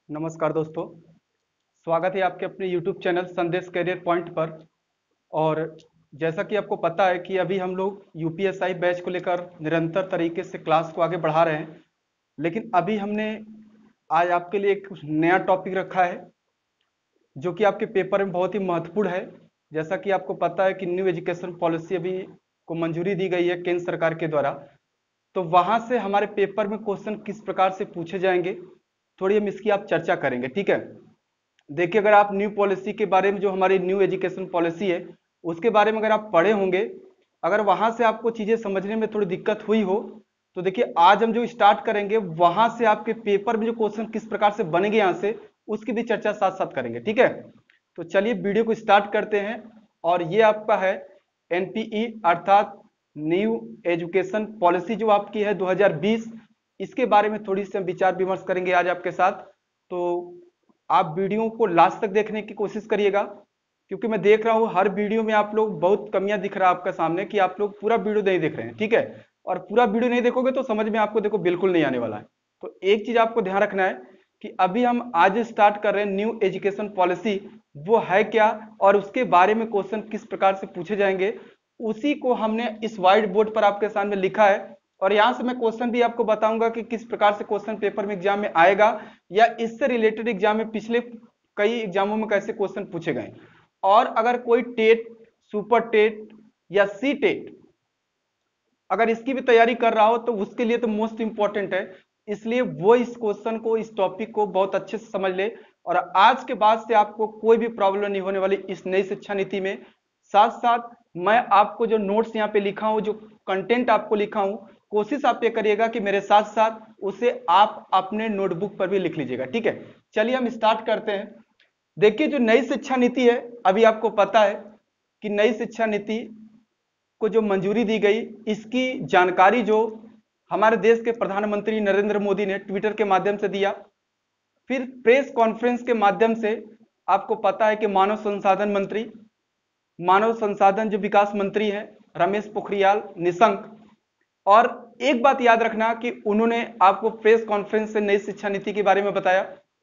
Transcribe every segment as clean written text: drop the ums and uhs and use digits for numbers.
नमस्कार दोस्तों। स्वागत है आपके अपने YouTube channel Sandesh career point पर। और जैसा कि आपको पता है कि अभी हम लोग यूपीएसआई बैच को लेकर निरंतर तरीके से क्लास को आगे बढ़ा रहे हैं, लेकिन अभी हमने आज आपके लिए एक नया टॉपिक रखा है जो कि आपके पेपर में बहुत ही महत्वपूर्ण है। जैसा कि आपको पता है कि न्यू एजुकेशन पॉलिसी अभी को मंजूरी दी गई है केंद्र सरकार के द्वारा, तो वहां से हमारे पेपर में क्वेश्चन किस प्रकार से पूछे जाएंगे, थोड़ी हम इसकी आप चर्चा करेंगे। ठीक है, देखिए, अगर आप न्यू पॉलिसी के बारे में, जो हमारी न्यू एजुकेशन पॉलिसी है उसके बारे में अगर आप पढ़े होंगे, अगर वहां से आपको चीजें समझने में थोड़ी दिक्कत हुई हो, तो देखिए आज हम जो स्टार्ट करेंगे वहां से आपके पेपर में जो क्वेश्चन किस प्रकार से बनेंगे यहाँ से, उसकी भी चर्चा साथ साथ करेंगे। ठीक है, तो चलिए वीडियो को स्टार्ट करते हैं। और ये आपका है एनपीई अर्थात न्यू एजुकेशन पॉलिसी जो आपकी है 2020, इसके बारे में थोड़ी सी हम विचार विमर्श करेंगे आज आपके साथ। तो आप वीडियो को लास्ट तक देखने की कोशिश करिएगा, क्योंकि मैं देख रहा हूँ हर वीडियो में आप लोग बहुत कमियां दिख रहा है आपका सामने कि आप लोग पूरा वीडियो नहीं देख रहे हैं। ठीक है, और पूरा वीडियो नहीं देखोगे तो समझ में आपको देखो बिल्कुल नहीं आने वाला है। तो एक चीज आपको ध्यान रखना है कि अभी हम आज स्टार्ट कर रहे हैं न्यू एजुकेशन पॉलिसी, वो है क्या और उसके बारे में क्वेश्चन किस प्रकार से पूछे जाएंगे, उसी को हमने इस व्हाइट बोर्ड पर आपके सामने लिखा है। और यहां से मैं क्वेश्चन भी आपको बताऊंगा कि किस प्रकार से क्वेश्चन पेपर में एग्जाम में आएगा, या इससे रिलेटेड एग्जाम में पिछले कई एग्जामों में कैसे क्वेश्चन पूछे गए। और अगर कोई टेट, सुपर टेट या सी टेट अगर इसकी भी तैयारी कर रहा हो तो उसके लिए तो मोस्ट इंपॉर्टेंट है, इसलिए वो इस क्वेश्चन को, इस टॉपिक को बहुत अच्छे से समझ ले। और आज के बाद से आपको कोई भी प्रॉब्लम नहीं होने वाली इस नई शिक्षा नीति में। साथ साथ मैं आपको जो नोट्स यहाँ पे लिखा हूं, जो कंटेंट आपको लिखा हूं, कोशिश आप ये करिएगा कि मेरे साथ साथ उसे आप अपने नोटबुक पर भी लिख लीजिएगा। ठीक है, चलिए हम स्टार्ट करते हैं। देखिए, जो नई शिक्षा नीति है, अभी आपको पता है कि नई शिक्षा नीति को जो मंजूरी दी गई, इसकी जानकारी जो हमारे देश के प्रधानमंत्री नरेंद्र मोदी ने ट्विटर के माध्यम से दिया, फिर प्रेस कॉन्फ्रेंस के माध्यम से आपको पता है कि मानव संसाधन मंत्री, मानव संसाधन जो विकास मंत्री हैं रमेश पोखरियाल निशंक। और एक बात याद रखना कि उन्होंने आपको प्रेस कॉन्फ्रेंस से नई शिक्षा नीति के बारे में बताया।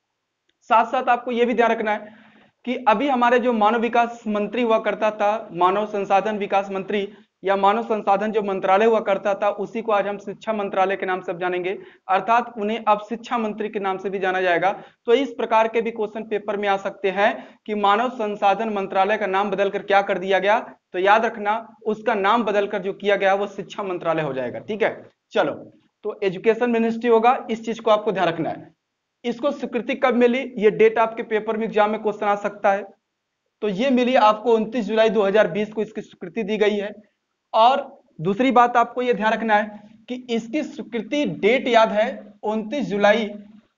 साथ साथ आपको यह भी ध्यान रखना है कि अभी हमारे जो मानव विकास मंत्री हुआ करता था, मानव संसाधन विकास मंत्री या मानव संसाधन जो मंत्रालय हुआ करता था, उसी को आज हम शिक्षा मंत्रालय के नाम से जानेंगे, अर्थात उन्हें अब शिक्षा मंत्री के नाम से भी जाना जाएगा। तो इस प्रकार के भी क्वेश्चन पेपर में आ सकते हैं कि मानव संसाधन मंत्रालय का नाम बदलकर क्या कर दिया गया, तो याद रखना उसका नाम बदलकर जो किया गया वो शिक्षा मंत्रालय हो जाएगा। ठीक है, चलो, तो एजुकेशन मिनिस्ट्री होगा, इस चीज को आपको ध्यान रखना है। इसको स्वीकृति कब मिली, ये डेट आपके पेपर में एग्जाम में क्वेश्चन आ सकता है। तो ये मिली आपको 29 जुलाई 2020 को इसकी स्वीकृति दी गई है। और दूसरी बात आपको ये ध्यान रखना है कि इसकी स्वीकृति डेट याद है, 29 जुलाई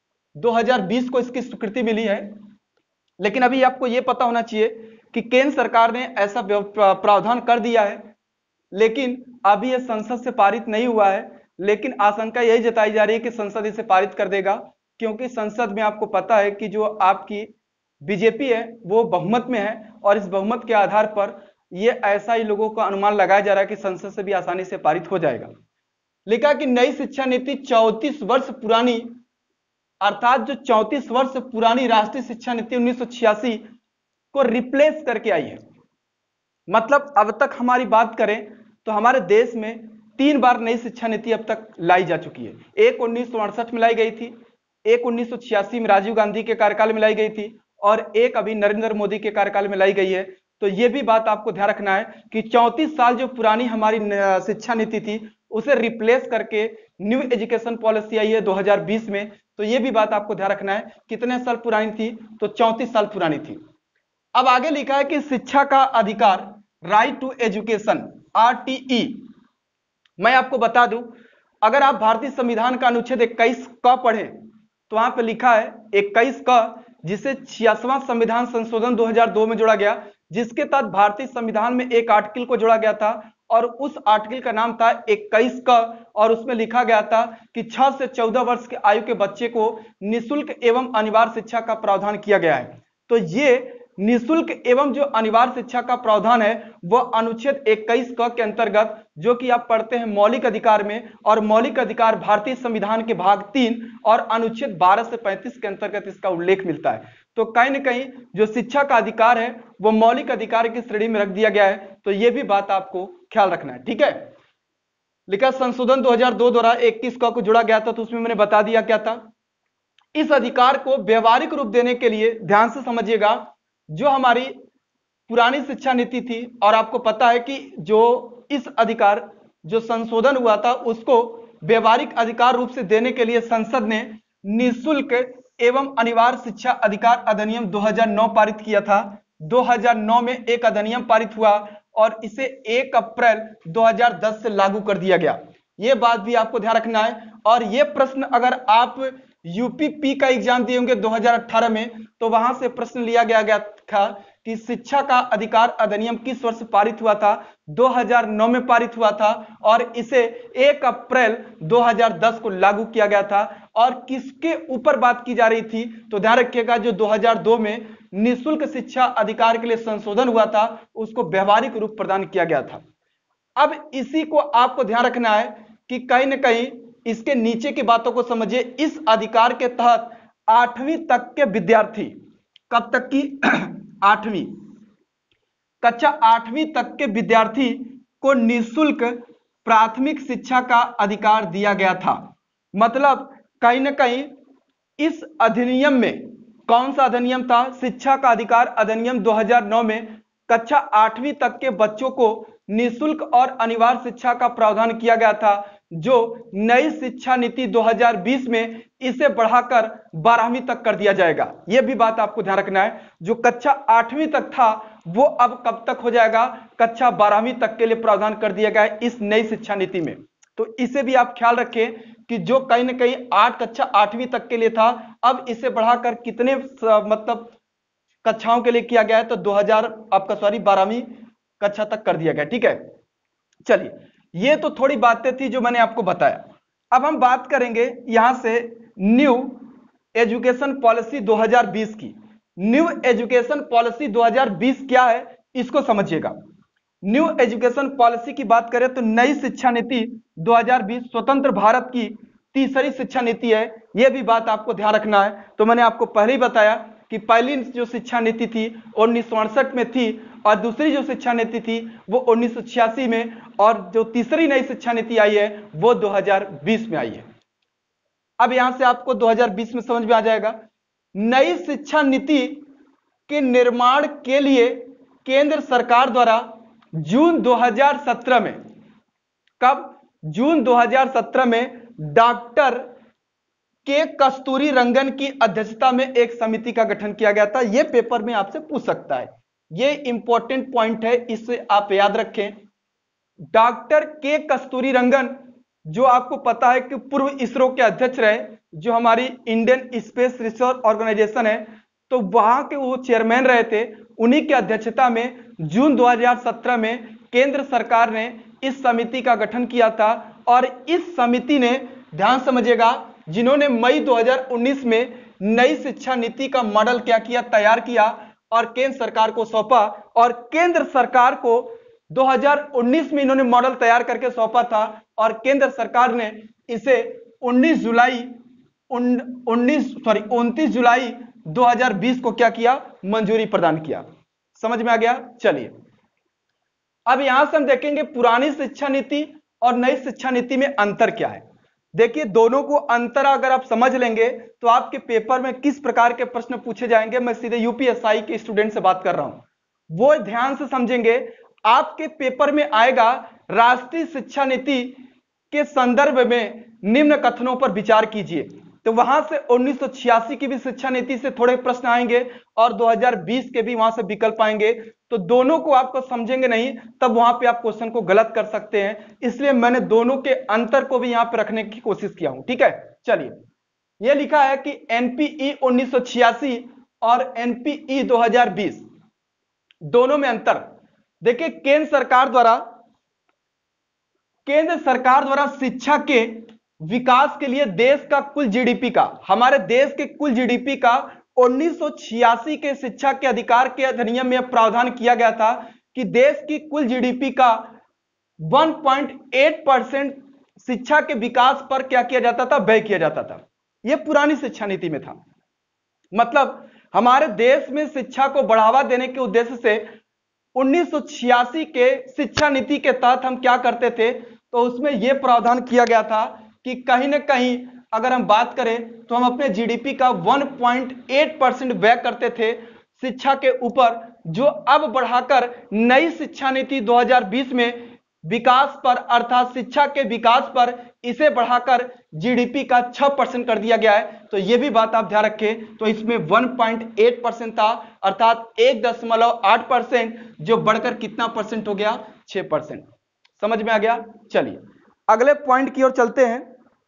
2020 को इसकी स्वीकृति मिली है। लेकिन अभी आपको यह पता होना चाहिए कि केंद्र सरकार ने ऐसा प्रावधान कर दिया है, लेकिन अभी यह संसद से पारित नहीं हुआ है। लेकिन आशंका यही जताई जा रही है कि संसद इसे पारित कर देगा, क्योंकि संसद में आपको पता है कि जो आपकी बीजेपी है वो बहुमत में है, और इस बहुमत के आधार पर ये ऐसा ही लोगों का अनुमान लगाया जा रहा है कि संसद से भी आसानी से पारित हो जाएगा। लिखा कि नई शिक्षा नीति 34 वर्ष पुरानी, अर्थात जो 34 वर्ष पुरानी राष्ट्रीय शिक्षा नीति 1986 को रिप्लेस करके आई है। मतलब अब तक हमारी बात करें तो हमारे देश में 3 बार नई शिक्षा नीति अब तक लाई जा चुकी है। एक 1968 में लाई गई थी, एक 1986 में राजीव गांधी के कार्यकाल में लाई गई थी, और एक अभी नरेंद्र मोदी के कार्यकाल में लाई गई है। तो यह भी बात आपको ध्यान रखना है कि 34 साल जो पुरानी हमारी शिक्षा नीति थी उसे रिप्लेस करके न्यू एजुकेशन पॉलिसी आई है 2020 में। तो यह भी बात आपको ध्यान रखना है, कितने साल पुरानी थी, तो 34 साल पुरानी थी। अब आगे लिखा है कि शिक्षा का अधिकार, राइट टू एजुकेशन, आरटीई। मैं आपको बता दूं, अगर आप भारतीय संविधान का अनुच्छेद 21 क पढ़े तो वहां पे लिखा है 21 क, जिसे 86वां संविधान संशोधन 2002 में जोड़ा गया, जिसके तहत भारतीय संविधान में एक आर्टिकल को जोड़ा गया था, और उस आर्टिकल का नाम था 21 क। और उसमें लिखा गया था कि 6 से 14 वर्ष के आयु के बच्चे को निःशुल्क एवं अनिवार्य शिक्षा का प्रावधान किया गया है। तो ये निःशुल्क एवं जो अनिवार्य शिक्षा का प्रावधान है वह अनुच्छेद 21 क के अंतर्गत, जो कि आप पढ़ते हैं मौलिक अधिकार में, और मौलिक अधिकार भारतीय संविधान के भाग 3 और अनुच्छेद 12 से 35 के अंतर्गत इसका उल्लेख मिलता है। तो कहीं ना कहीं जो शिक्षा का अधिकार है वो मौलिक अधिकार की श्रेणी में रख दिया गया है, तो यह भी बात आपको ख्याल रखना है। ठीक है, लिखा संशोधन 2002 द्वारा 21 क को जोड़ा गया था, तो उसमें मैंने बता दिया क्या था। इस अधिकार को व्यवहारिक रूप देने के लिए ध्यान से समझिएगा, जो हमारी पुरानी शिक्षा नीति थी, और आपको पता है कि जो इस अधिकार जो संशोधन हुआ था उसको व्यवहारिक अधिकार रूप से देने के लिए संसद ने निःशुल्क एवं अनिवार्य शिक्षा अधिकार अधिनियम 2009 पारित किया था। 2009 में एक अधिनियम पारित हुआ और इसे 1 अप्रैल 2010 से लागू कर दिया गया। यह बात भी आपको ध्यान रखना है। और यह प्रश्न अगर आप यूपीपी का एग्जाम दिए होंगे 2018 में, तो वहां से प्रश्न लिया गया था कि शिक्षा का अधिकार अधिनियम किस वर्ष पारित हुआ था। 2009 में पारित हुआ था और इसे 1 अप्रैल 2010 को लागू किया गया था। और किसके ऊपर बात की जा रही थी, तो ध्यान रखिएगा, जो 2002 में निःशुल्क शिक्षा अधिकार के लिए संशोधन हुआ था उसको व्यवहारिक रूप प्रदान किया गया था। अब इसी को आपको ध्यान रखना है कि कहीं ना कहीं इसके नीचे की बातों को समझिए। इस अधिकार के तहत 8वीं तक के विद्यार्थी, कब तक की 8वीं, कक्षा 8वीं तक के विद्यार्थी को निःशुल्क प्राथमिक शिक्षा का अधिकार दिया गया था। मतलब कहीं ना कहीं इस अधिनियम में, कौन सा अधिनियम था, शिक्षा का अधिकार अधिनियम 2009 में कक्षा 8वीं तक के बच्चों को निःशुल्क और अनिवार्य शिक्षा का प्रावधान किया गया था, जो नई शिक्षा नीति 2020 में इसे बढ़ाकर 12वीं तक कर दिया जाएगा। यह भी बात आपको ध्यान रखना है। जो कक्षा 8वीं तक था वो अब कब तक हो जाएगा, कक्षा 12वीं तक के लिए प्रावधान कर दिया गया है इस नई शिक्षा नीति में। तो इसे भी आप ख्याल रखें कि जो कहीं ना कहीं कक्षा 8वीं तक के लिए था, अब इसे बढ़ाकर कितने मतलब कक्षाओं के लिए किया गया है, तो 12वीं कक्षा तक कर दिया गया। ठीक है, चलिए, ये तो थोड़ी बातें थी जो मैंने आपको बताया। अब हम बात करेंगे यहां से न्यू एजुकेशन पॉलिसी 2020 की। न्यू एजुकेशन पॉलिसी 2020 क्या है, इसको समझिएगा। न्यू एजुकेशन पॉलिसी की बात करें तो नई शिक्षा नीति 2020 स्वतंत्र भारत की तीसरी शिक्षा नीति है। यह भी बात आपको ध्यान रखना है। तो मैंने आपको पहले ही बताया कि पहली जो शिक्षा नीति थी 1968 में थी, और दूसरी जो शिक्षा नीति थी वो 1986 में, और जो तीसरी नई शिक्षा नीति आई है वो 2020 में आई है। अब यहां से आपको 2020 में समझ में आ जाएगा। नई शिक्षा नीति के निर्माण के लिए केंद्र सरकार द्वारा जून 2017 में, कब, जून 2017 में डॉक्टर के कस्तूरी रंगन की अध्यक्षता में एक समिति का गठन किया गया था। यह पेपर में आपसे पूछ सकता है, यह इंपॉर्टेंट पॉइंट है, इसे आप याद रखें। डॉक्टर के कस्तूरी रंगन, जो आपको पता है कि पूर्व इसरो के अध्यक्ष रहे, जो हमारी इंडियन स्पेस रिसर्च ऑर्गेनाइजेशन है, तो वहां के वो चेयरमैन रहे थे। उन्हीं की अध्यक्षता में जून 2017 में केंद्र सरकार ने इस समिति का गठन किया था। और इस समिति ने, ध्यान समझिएगा, जिन्होंने मई 2019 में नई शिक्षा नीति का मॉडल क्या किया, तैयार किया और केंद्र सरकार को सौंपा। और केंद्र सरकार को 2019 में इन्होंने मॉडल तैयार करके सौंपा था, और केंद्र सरकार ने इसे 29 जुलाई 2020 को क्या किया, मंजूरी प्रदान किया। समझ में आ गया। चलिए, अब यहां से हम देखेंगे पुरानी शिक्षा नीति और नई शिक्षा नीति में अंतर क्या है। देखिए, दोनों को अंतर अगर आप समझ लेंगे तो आपके पेपर में किस प्रकार के प्रश्न पूछे जाएंगे, मैं सीधे यूपीएसआई के स्टूडेंट से बात कर रहा हूं, वो ध्यान से समझेंगे। आपके पेपर में आएगा राष्ट्रीय शिक्षा नीति के संदर्भ में निम्न कथनों पर विचार कीजिए। तो वहां से 1986 की भी शिक्षा नीति से थोड़े प्रश्न आएंगे और 2020 के भी वहां से विकल्प आएंगे। तो दोनों को आपको समझेंगे नहीं, तब वहां पे आप क्वेश्चन को गलत कर सकते हैं। इसलिए मैंने दोनों के अंतर को भी यहां पे रखने की कोशिश किया हूं। ठीक है, चलिए, यह लिखा है कि एनपीई 1986 और एनपीई 2020 दोनों में अंतर। देखिए, केंद्र सरकार द्वारा शिक्षा के विकास के लिए देश का कुल जीडीपी का, हमारे देश के कुल जीडीपी का 1986 के शिक्षा के अधिकार के अधिनियम में प्रावधान किया गया था कि देश की कुल जीडीपी का 1.8% शिक्षा के विकास पर क्या किया जाता था, व्यय किया जाता था। यह पुरानी शिक्षा नीति में था। मतलब हमारे देश में शिक्षा को बढ़ावा देने के उद्देश्य से 1986 के शिक्षा नीति के तहत हम क्या करते थे, तो उसमें यह प्रावधान किया गया था कि कहीं ना कहीं अगर हम बात करें तो हम अपने जीडीपी का 1.8% व्यय करते थे शिक्षा के ऊपर, जो अब बढ़ाकर नई शिक्षा नीति 2020 में विकास पर अर्थात शिक्षा के विकास पर इसे बढ़ाकर जीडीपी का 6% कर दिया गया है। तो यह भी बात आप ध्यान रखें। तो इसमें 1.8% था अर्थात 1.8%, जो बढ़कर कितना परसेंट हो गया, 6%। समझ में आ गया। चलिए अगले पॉइंट की ओर चलते हैं।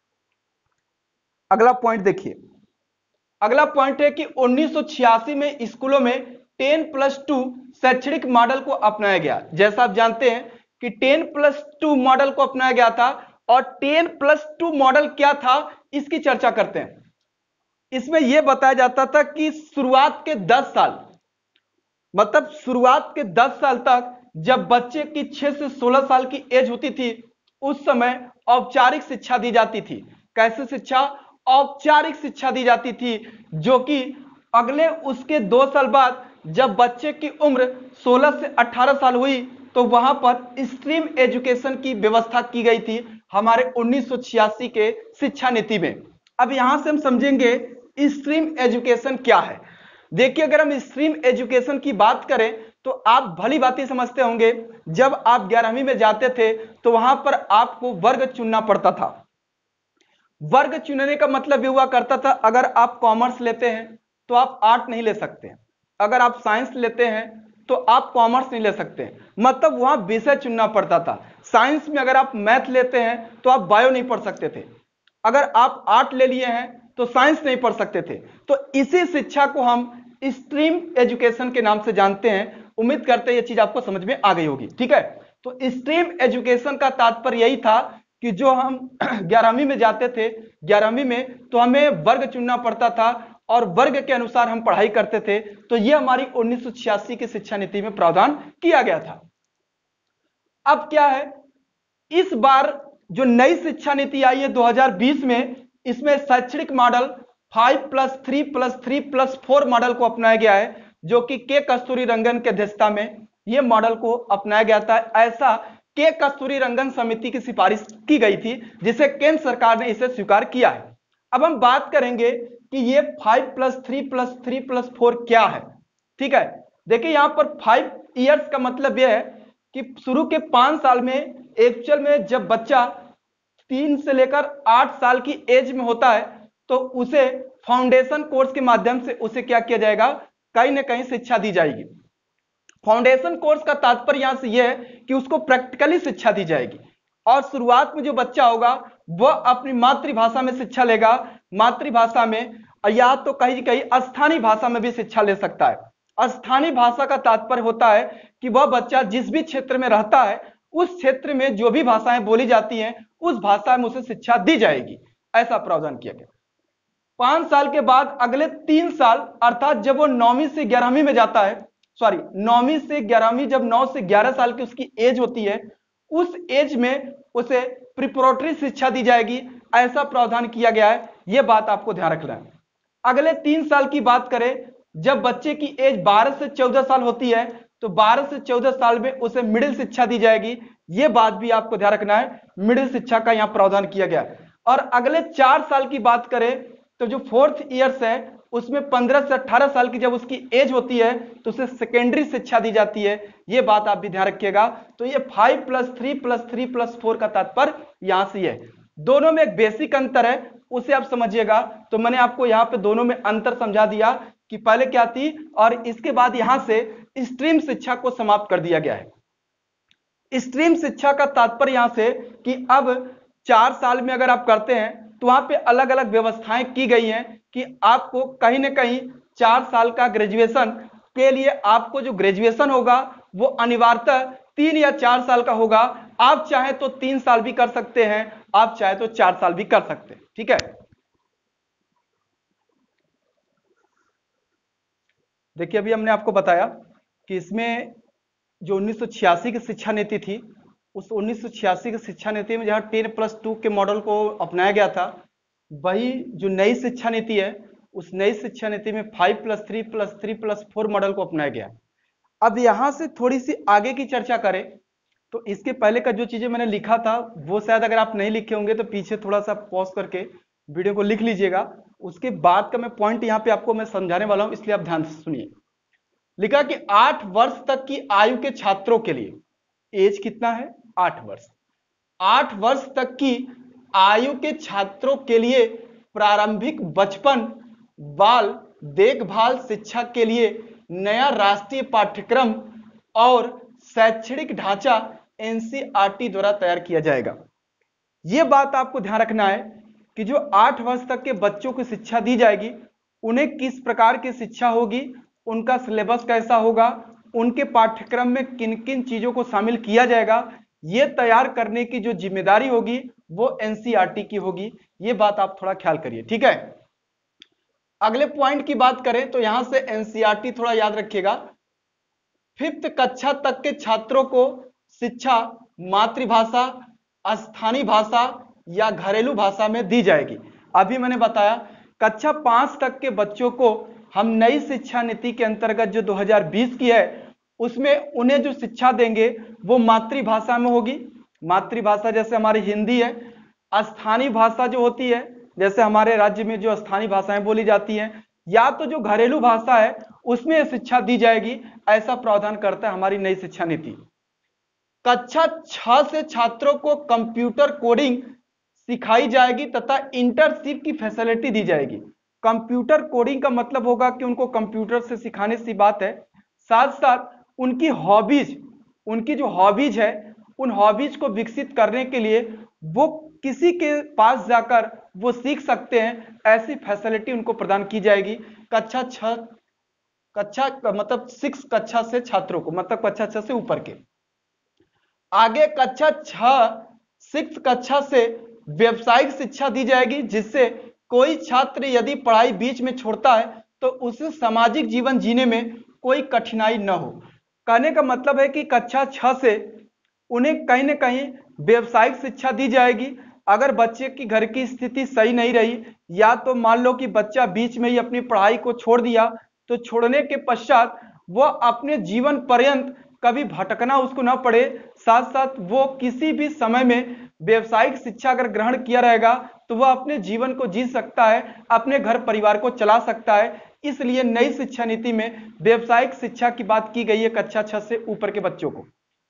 अगला पॉइंट देखिए, अगला पॉइंट है कि 1986 में स्कूलों में 10+2 शैक्षणिक मॉडल को अपनाया गया। जैसा आप जानते हैं कि 10+2 मॉडल को अपनाया गया था, और 10+2 मॉडल क्या था इसकी चर्चा करते हैं। इसमें यह बताया जाता था कि शुरुआत के 10 साल, मतलब शुरुआत के 10 साल तक जब बच्चे की 6 से 16 साल की एज होती थी, उस समय औपचारिक शिक्षा दी जाती थी। कैसे शिक्षा? औपचारिक शिक्षा दी जाती थी, जो कि अगले उसके 2 साल बाद जब बच्चे की उम्र 16 से 18 साल हुई तो वहां पर स्ट्रीम एजुकेशन की व्यवस्था की गई थी हमारे 1986 के शिक्षा नीति में। अब यहां से हम समझेंगे स्ट्रीम एजुकेशन क्या है। देखिए, अगर हम स्ट्रीम एजुकेशन की बात करें तो आप भली बात समझते होंगे, जब आप 11वीं में जाते थे तो वहां पर आपको वर्ग चुनना पड़ता था। वर्ग चुनने का मतलब यह हुआ करता था, अगर आप कॉमर्स लेते हैं तो आप आर्ट नहीं ले सकते, अगर आप साइंस लेते हैं तो आप कॉमर्स नहीं ले सकते। मतलब वहां विषय चुनना पड़ता था। साइंस में अगर आप मैथ लेते हैं तो आप बायो नहीं पढ़ सकते थे, अगर आप आर्ट ले लिए हैं तो साइंस नहीं पढ़ सकते थे। तो इसी शिक्षा को हम स्ट्रीम एजुकेशन के नाम से जानते हैं। उम्मीद करते हैं यह चीज आपको समझ में आ गई होगी। ठीक है, तो स्ट्रीम एजुकेशन का तात्पर्य यही था कि जो हम 11वीं में जाते थे, 11वीं में तो हमें वर्ग चुनना पड़ता था और वर्ग के अनुसार हम पढ़ाई करते थे। तो यह हमारी 1986 की शिक्षा नीति में प्रावधान किया गया था। अब क्या है, इस बार जो नई शिक्षा नीति आई है 2020 में, इसमें शैक्षणिक मॉडल 5+3+3+4 मॉडल को अपनाया गया है, जो कि के कस्तूरीरंगन की अध्यक्षता में यह मॉडल को अपनाया गया था। ऐसा के कस्तूरीरंगन समिति की सिफारिश की गई थी, जिसे केंद्र सरकार ने इसे स्वीकार किया है। अब हम बात करेंगे कि ये 5+3+3+4 क्या है। ठीक है, देखिए यहां पर 5 इयर्स का मतलब यह है कि शुरू के 5 साल में एक्चुअल में जब बच्चा 3 से लेकर 8 साल की एज में होता है तो उसे फाउंडेशन कोर्स के माध्यम से उसे क्या किया जाएगा, कहीं ना कहीं शिक्षा दी जाएगी। फाउंडेशन कोर्स का तात्पर्य यहां से यह है कि उसको प्रैक्टिकली शिक्षा दी जाएगी, और शुरुआत में जो बच्चा होगा वह अपनी मातृभाषा में शिक्षा लेगा। मातृभाषा में या तो कहीं कहीं स्थानीय भाषा में भी शिक्षा ले सकता है। स्थानीय भाषा का तात्पर्य होता है कि वह बच्चा जिस भी क्षेत्र में रहता है उस क्षेत्र में जो भी भाषाएं बोली जाती हैं उस भाषा में उसे शिक्षा दी जाएगी। ऐसा प्रावधान किया गया। 5 साल के बाद अगले 3 साल अर्थात जब वो 9वीं से 11वीं में जाता है, 9वीं से 11वीं, जब 9 से 11 साल की उसकी एज होती है, उस एज में उसे प्रिपरेटरी शिक्षा दी जाएगी। ऐसा प्रावधान किया गया है, यह बात आपको ध्यान रखना है। अगले 3 साल की बात करें, जब बच्चे की एज 12 से 14 साल होती है तो 12 से 14 साल में उसे मिडिल शिक्षा दी जाएगी। यह बात भी आपको ध्यान रखना है, मिडिल शिक्षा का यहां प्रावधान किया गया है। और अगले 4 साल की बात करें तो जो 4th ईयर्स है उसमें 15 से 18 साल की जब उसकी एज होती है तो उसे सेकेंडरी शिक्षा दी जाती है। यह बात आप भी ध्यान रखिएगा। तो ये 5+3+3+4 का तात्पर्य यहां से है। दोनों में एक बेसिक अंतर है, उसे आप समझिएगा। तो मैंने आपको यहां पे दोनों में अंतर समझा दिया कि पहले क्या थी, और इसके बाद यहां से स्ट्रीम शिक्षा को समाप्त कर दिया गया है। स्ट्रीम शिक्षा का तात्पर्य यहां से कि अब 4 साल में अगर आप करते हैं तो वहां पे अलग अलग व्यवस्थाएं की गई हैं कि आपको कहीं ना कहीं 4 साल का ग्रेजुएशन के लिए आपको जो ग्रेजुएशन होगा वो अनिवार्यतः 3 या 4 साल का होगा। आप चाहे तो 3 साल भी कर सकते हैं, आप चाहे तो 4 साल भी कर सकते हैं। ठीक है, देखिए अभी हमने आपको बताया कि इसमें जो 1986 की शिक्षा नीति थी, उस 1986 की शिक्षा नीति में जहाँ 10+2 के मॉडल को अपनाया गया था, वही जो नई शिक्षा नीति है, उस नई शिक्षा नीति में 5+3+3+4 मॉडल को अपनाया गया। अब यहां से थोड़ी सी आगे की चर्चा करें तो इसके पहले का जो चीजें मैंने लिखा था वो शायद अगर आप नहीं लिखे होंगे तो पीछे थोड़ा सा पॉज करके वीडियो को लिख लीजिएगा। उसके बाद का मैं पॉइंट यहाँ पे आपको मैं समझाने वाला हूं, इसलिए आप ध्यान से सुनिए। लिखा कि 8 वर्ष तक की आयु के छात्रों के लिए, एज कितना है 8 वर्ष, 8 वर्ष तक की आयु के छात्रों के लिए प्रारंभिक बचपन बाल देखभाल शिक्षा के लिए नया राष्ट्रीय पाठ्यक्रम और शैक्षणिक ढांचा एनसीईआरटी द्वारा तैयार किया जाएगा। यह बात आपको ध्यान रखना है कि जो 8 वर्ष तक के बच्चों को शिक्षा दी जाएगी, उन्हें किस प्रकार की शिक्षा होगी, उनका सिलेबस कैसा होगा, उनके पाठ्यक्रम में किन किन चीजों को शामिल किया जाएगा, यह तैयार करने की जो जिम्मेदारी होगी वो एनसीईआरटी की होगी। यह बात आप थोड़ा ख्याल करिए, ठीक है। अगले पॉइंट की बात करें तो यहां से एनसीईआरटी थोड़ा याद रखिएगा। 5th कक्षा तक के छात्रों को शिक्षा मातृभाषा, स्थानीय भाषा या घरेलू भाषा में दी जाएगी। अभी मैंने बताया कक्षा 5 तक के बच्चों को हम नई शिक्षा नीति के अंतर्गत जो 2020 की है उसमें उन्हें जो शिक्षा देंगे वो मातृभाषा में होगी। मातृभाषा जैसे हमारी हिंदी है, स्थानीय भाषा जो होती है जैसे हमारे राज्य में जो स्थानीय भाषाएं बोली जाती हैं, या तो जो घरेलू भाषा है उसमें शिक्षा दी जाएगी। ऐसा प्रावधान करता है हमारी नई शिक्षा नीति। कक्षा 6 से छात्रों को कंप्यूटर कोडिंग सिखाई जाएगी तथा इंटर्नशिप की फैसिलिटी दी जाएगी। कंप्यूटर कोडिंग का मतलब होगा कि उनको कंप्यूटर से सिखाने सी बात है, साथ साथ उनकी हॉबीज, उनकी जो हॉबीज है उन हॉबीज को विकसित करने के लिए वो किसी के पास जाकर वो सीख सकते हैं, ऐसी फैसिलिटी उनको प्रदान की जाएगी। कक्षा 6 मतलब 6 कक्षा से छात्रों को, मतलब कक्षा 6 से ऊपर के। आगे कक्षा 6 कक्षा से व्यावसायिक शिक्षा दी जाएगी, जिससे कोई छात्र यदि पढ़ाई बीच में छोड़ता है तो उसे सामाजिक जीवन जीने में कोई कठिनाई न हो। कहने का मतलब है कि कक्षा 6 से उन्हें कहीं ना कहीं व्यावसायिक शिक्षा दी जाएगी। अगर बच्चे की घर की स्थिति सही नहीं रही, या तो मान लो कि बच्चा बीच में ही अपनी पढ़ाई को छोड़ दिया, तो छोड़ने के पश्चात वह अपने जीवन पर्यंत कभी भटकना उसको ना पड़े। साथ साथ वो किसी भी समय में व्यावसायिक शिक्षा अगर ग्रहण किया रहेगा तो वह अपने जीवन को जी सकता है, अपने घर परिवार को चला सकता है। इसलिए नई शिक्षा नीति में व्यावसायिक शिक्षा की बात की गई है कक्षा 6 से ऊपर के बच्चों को।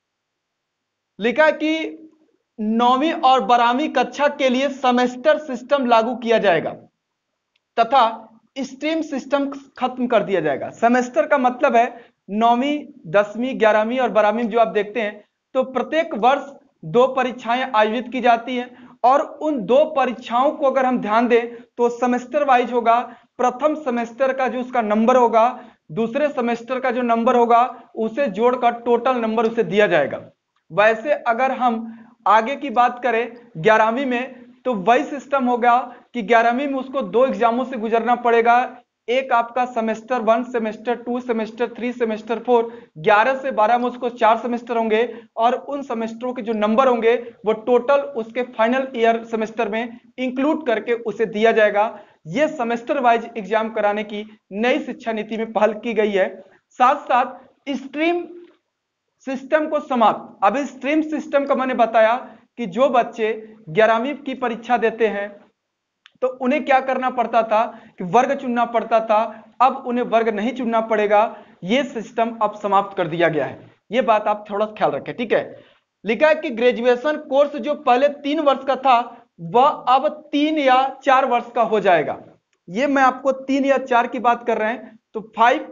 लिखा है कि 9वीं और 12वीं कक्षा के लिए सेमेस्टर सिस्टम लागू किया जाएगा तथा स्ट्रीम सिस्टम खत्म कर दिया जाएगा। सेमेस्टर का मतलब है 9वीं, 10वीं, 11वीं और 12वीं जो आप देखते हैं तो प्रत्येक वर्ष 2 परीक्षाएं आयोजित की जाती हैं, और उन 2 परीक्षाओं को अगर हम ध्यान दें तो सेमेस्टर वाइज होगा। प्रथम सेमेस्टर का जो उसका नंबर होगा, दूसरे सेमेस्टर का जो नंबर होगा उसे जोड़कर टोटल नंबर उसे दिया जाएगा। वैसे अगर हम आगे की बात करें 11वीं में तो वही सिस्टम होगा कि 11वीं में उसको 2 एग्जामों से गुजरना पड़ेगा। एक आपका सेमेस्टर 1, सेमेस्टर 2, सेमेस्टर 3, सेमेस्टर 4। 11 से 12 में उसको 4 सेमेस्टर होंगे, और उन सेमेस्टरों के जो नंबर होंगे वो टोटल उसके फाइनल ईयर सेमेस्टर में इंक्लूड करके उसे दिया जाएगा। यह सेमेस्टर वाइज एग्जाम कराने की नई शिक्षा नीति में पहल की गई है। साथ साथ स्ट्रीम सिस्टम को समाप्त। अब स्ट्रीम सिस्टम का मैंने बताया कि जो बच्चे 11वीं की परीक्षा देते हैं तो उन्हें क्या करना पड़ता था कि वर्ग चुनना पड़ता था, अब उन्हें वर्ग नहीं चुनना पड़ेगा। यह सिस्टम अब समाप्त कर दिया गया है। यह बात आप थोड़ा ख्याल रखें, ठीक है। लिखा है कि ग्रेजुएशन कोर्स जो पहले 3 वर्ष का था वह अब 3 या 4 वर्ष का हो जाएगा। यह मैं आपको 3 या 4 की बात कर रहे हैं, तो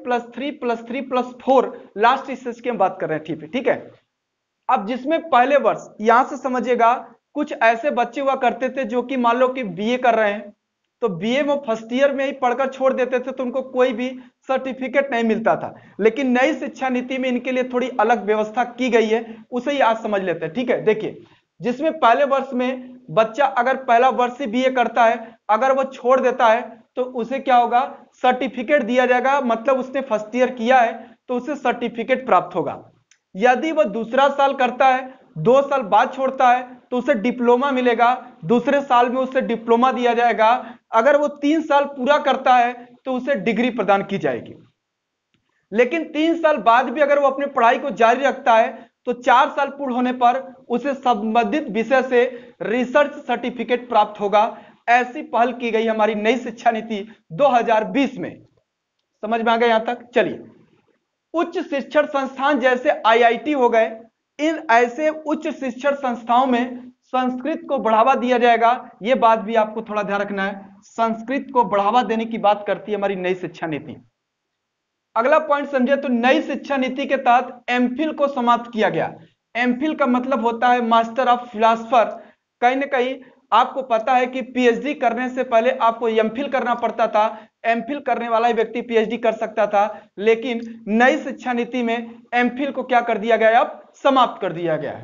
5+3+3+4 लास्ट स्टेज की हम बात कर रहे हैं, ठीक है। अब जिसमें पहले वर्ष, यहां से समझिएगा, कुछ ऐसे बच्चे हुआ करते थे जो कि मान लो कि बीए कर रहे हैं, तो बीए में फर्स्ट ईयर में ही पढ़कर छोड़ देते थे तो उनको कोई भी सर्टिफिकेट नहीं मिलता था। लेकिन नई शिक्षा नीति में इनके लिए थोड़ी अलग व्यवस्था की गई है, उसे ही आज समझ लेते हैं, ठीक है। देखिए, जिसमें पहले वर्ष में बच्चा अगर पहला वर्ष ही बीए करता है, अगर वो छोड़ देता है तो उसे क्या होगा, सर्टिफिकेट दिया जाएगा, मतलब उसने फर्स्ट ईयर किया है तो उसे सर्टिफिकेट प्राप्त होगा। यदि वह दूसरा साल करता है, 2 साल बाद छोड़ता है, तो उसे डिप्लोमा मिलेगा, दूसरे साल में उसे डिप्लोमा दिया जाएगा। अगर वो 3 साल पूरा करता है तो उसे डिग्री प्रदान की जाएगी। लेकिन 3 साल बाद भी अगर वो अपनी पढ़ाई को जारी रखता है तो 4 साल पूर्ण होने पर उसे संबंधित विषय से रिसर्च सर्टिफिकेट प्राप्त होगा। ऐसी पहल की गई हमारी नई शिक्षा नीति 2020 में। समझ में आ गया यहां तक? चलिए, उच्च शिक्षण संस्थान जैसे आईआईटी हो गए, इन ऐसे उच्च शिक्षण संस्थाओं में संस्कृत को बढ़ावा दिया जाएगा। यह बात भी आपको थोड़ा ध्यान रखना है, संस्कृत को बढ़ावा देने की बात करती है हमारी नई शिक्षा नीति। अगला पॉइंट समझे तो नई शिक्षा नीति के तहत एमफिल को समाप्त किया गया। एमफिल का मतलब होता है मास्टर ऑफ फिलॉसफर। कहीं ना कहीं आपको पता है कि पीएचडी करने से पहले आपको एमफिल करना पड़ता था, एमफिल करने वाला ही व्यक्ति पीएचडी कर सकता था। लेकिन नई शिक्षा नीति में एमफिल को क्या कर दिया गया है, अब समाप्त कर दिया गया है।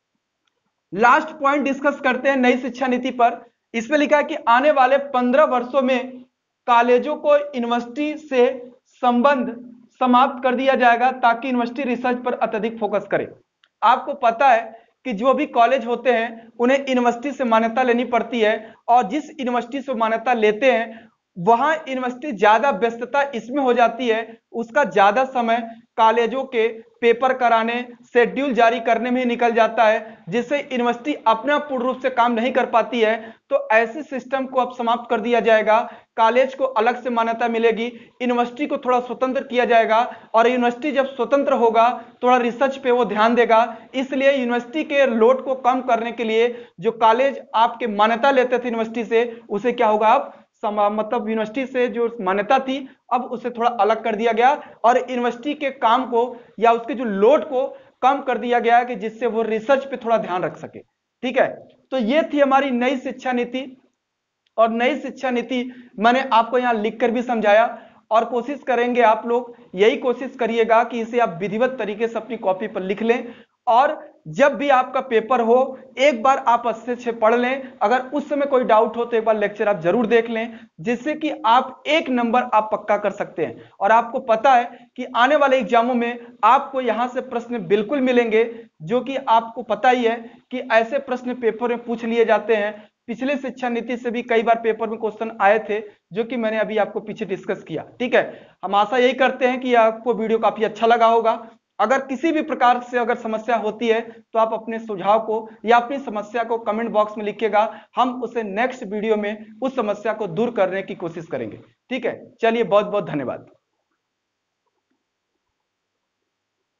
लास्ट पॉइंट डिस्कस करते हैं नई शिक्षा नीति पर। इसमें लिखा है कि आने वाले 15 वर्षों में कॉलेजों को यूनिवर्सिटी से संबंध समाप्त कर दिया जाएगा ताकि यूनिवर्सिटी रिसर्च पर अत्यधिक फोकस करे। आपको पता है कि जो भी कॉलेज होते हैं उन्हें यूनिवर्सिटी से मान्यता लेनी पड़ती है, और जिस यूनिवर्सिटी से मान्यता लेते हैं वहां यूनिवर्सिटी ज्यादा व्यस्तता इसमें हो जाती है, उसका ज्यादा समय कॉलेजों के पेपर कराने, शेड्यूल जारी करने में ही निकल जाता है, जिससे यूनिवर्सिटी अपना पूर्ण रूप से काम नहीं कर पाती है। तो ऐसे सिस्टम को अब समाप्त कर दिया जाएगा। कॉलेज को अलग से मान्यता मिलेगी, यूनिवर्सिटी को थोड़ा स्वतंत्र किया जाएगा, और यूनिवर्सिटी जब स्वतंत्र होगा थोड़ा रिसर्च पे वो ध्यान देगा। इसलिए यूनिवर्सिटी के लोड को कम करने के लिए जो कॉलेज आपके मान्यता लेते थे यूनिवर्सिटी से, उसे क्या होगा, अब मतलब यूनिवर्सिटी से जो मान्यता थी अब उसे थोड़ा अलग कर दिया गया, और यूनिवर्सिटी के काम को या उसके जो लोड को कम कर दिया गया कि जिससे वो रिसर्च पे थोड़ा ध्यान रख सके। ठीक है, तो ये थी हमारी नई शिक्षा नीति। और नई शिक्षा नीति मैंने आपको यहां लिखकर भी समझाया, और कोशिश करेंगे आप लोग यही कोशिश करिएगा कि इसे आप विधिवत तरीके से अपनी कॉपी पर लिख लें, और जब भी आपका पेपर हो एक बार आप अच्छे से पढ़ लें। अगर उस समय कोई डाउट हो तो एक बार लेक्चर आप जरूर देख लें, जिससे कि आप 1 नंबर आप पक्का कर सकते हैं। और आपको पता है कि आने वाले एग्जामों में आपको यहां से प्रश्न बिल्कुल मिलेंगे, जो कि आपको पता ही है कि ऐसे प्रश्न पेपर में पूछ लिए जाते हैं। पिछले शिक्षा नीति से भी कई बार पेपर में क्वेश्चन आए थे, जो कि मैंने अभी आपको पीछे डिस्कस किया। ठीक है, हम आशा यही करते हैं कि आपको वीडियो काफी अच्छा लगा होगा। अगर किसी भी प्रकार से अगर समस्या होती है तो आप अपने सुझाव को या अपनी समस्या को कमेंट बॉक्स में लिखिएगा, हम उसे नेक्स्ट वीडियो में उस समस्या को दूर करने की कोशिश करेंगे। ठीक है, चलिए बहुत बहुत धन्यवाद।